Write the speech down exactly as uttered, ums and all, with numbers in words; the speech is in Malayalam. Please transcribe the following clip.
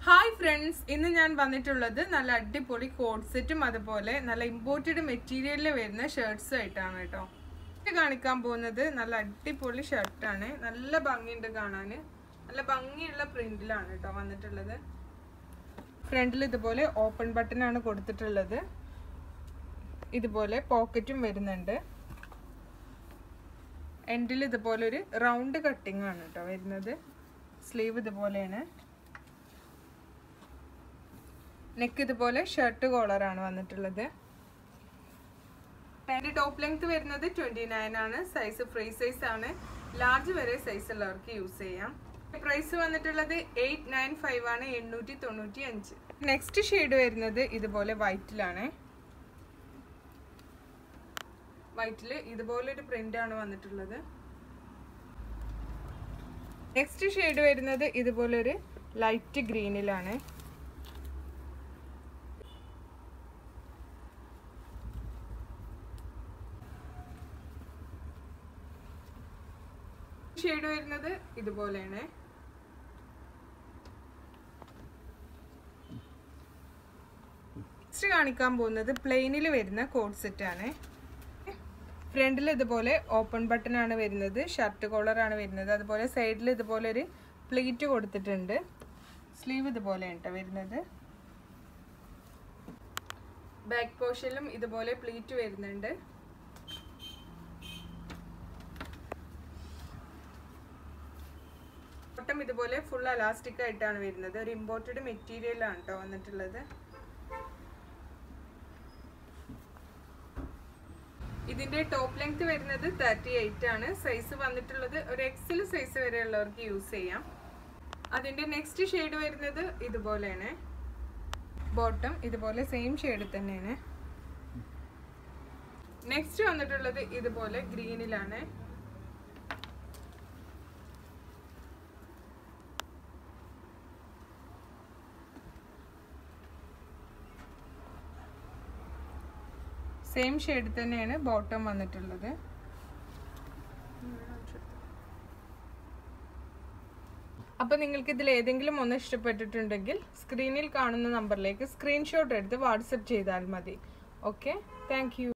ഹായ് ഫ്രണ്ട്സ്, ഇന്ന് ഞാൻ വന്നിട്ടുള്ളത് നല്ല അടിപൊളി കോഡ് സെറ്റും അതുപോലെ നല്ല ഇമ്പോർട്ടഡ് മെറ്റീരിയലിൽ വരുന്ന ഷർട്ട്സും ആയിട്ടാണ് കേട്ടോ. ഇത് കാണിക്കാൻ പോകുന്നത് നല്ല അടിപൊളി ഷർട്ടാണ്. നല്ല ഭംഗിയുണ്ട് കാണാൻ. നല്ല ഭംഗിയുള്ള പ്രിന്റിലാണ് കേട്ടോ വന്നിട്ടുള്ളത്. ഫ്രണ്ടിൽ ഇതുപോലെ ഓപ്പൺ ബട്ടൺ ആണ് കൊടുത്തിട്ടുള്ളത്. ഇതുപോലെ പോക്കറ്റും വരുന്നുണ്ട്. എൻഡിൽ ഇതുപോലെ ഒരു റൗണ്ട് കട്ടിംഗ് ആണ് കേട്ടോ വരുന്നത്. സ്ലീവ് ഇതുപോലെയാണ്. നെക്ക് ഇതുപോലെ ഷർട്ട് കോളറാണ് വന്നിട്ടുള്ളത്. പാൻറ് ടോപ്പ് ലെങ്ത് വരുന്നത് ട്വന്റി നയൻ ആണ്. സൈസ് ഫ്രീ സൈസ് ആണ്. ലാർജ് വരെ സൈസ് ഉള്ളവർക്ക് യൂസ് ചെയ്യാം. പ്രൈസ് വന്നിട്ടുള്ളത് എയ്റ്റ് നയൻ ഫൈവ് ആണ്, എണ്ണൂറ്റി തൊണ്ണൂറ്റി അഞ്ച്. നെക്സ്റ്റ് ഷെയ്ഡ് വരുന്നത് ഇതുപോലെ വൈറ്റിലാണ്. വൈറ്റില് ഇതുപോലെ ഒരു പ്രിന്റ് ആണ് വന്നിട്ടുള്ളത്. നെക്സ്റ്റ് ഷെയ്ഡ് വരുന്നത് ഇതുപോലെ ഒരു ലൈറ്റ് ഗ്രീനിലാണ്. ഷെയ്ഡ് വരുന്നത് ഇതുപോലെയാണ്. നെക്സ്റ്റ് കാണിക്കാൻ പോകുന്നത് പ്ലെയിനിൽ വരുന്ന കോഡ് സെറ്റ് ആണ്. ഫ്രണ്ടിൽ ഇതുപോലെ ഓപ്പൺ ബട്ടൺ ആണ് വരുന്നത്. ഷർട്ട് കോളർ ആണ് വരുന്നത്. അതുപോലെ സൈഡിൽ ഇതുപോലെ ഒരു പ്ലീറ്റ് കൊടുത്തിട്ടുണ്ട്. സ്ലീവ് ഇതുപോലെയാണ് കേട്ടോ വരുന്നത്. ബാക്ക് പോർഷനിലും ഇതുപോലെ പ്ലീറ്റ് വരുന്നുണ്ട്. ബോട്ടം ഇതുപോലെ ഫുൾ അലാസ്റ്റിക് ആയിട്ടാണ് വരുന്നത്. ഒരു ഇമ്പോർട്ടഡ് മെറ്റീരിയൽ ആണ് കേട്ടോ വന്നിട്ടുള്ളത്. ഇതിന്റെ ടോപ്പ് ലെങ്ത് വരുന്നത് തേർട്ടി എയ്റ്റ് ആണ്. സൈസ് വന്നിട്ടുള്ളത് ഒരു എക്സൽ സൈസ് വരെ ഉള്ളവർക്ക് യൂസ് ചെയ്യാം. അതിന്റെ നെക്സ്റ്റ് ഷെയ്ഡ് വരുന്നത് ഇതുപോലെയാണ്. ബോട്ടം ഇതുപോലെ സെയിം ഷെയ്ഡ് തന്നെയാണ്. നെക്സ്റ്റ് വന്നിട്ടുള്ളത് ഇതുപോലെ ഗ്രീനിലാണ്. സെയിം ഷെയ്ഡ് തന്നെയാണ് ബോട്ടം വന്നിട്ടുള്ളത്. അപ്പോൾ നിങ്ങൾക്ക് ഇതിൽ ഏതെങ്കിലും ഒന്ന് ഇഷ്ടപ്പെട്ടിട്ടുണ്ടെങ്കിൽ സ്ക്രീനിൽ കാണുന്ന നമ്പറിലേക്ക് സ്ക്രീൻഷോട്ട് എടുത്ത് വാട്സപ്പ് ചെയ്താൽ മതി. Okay, thank U.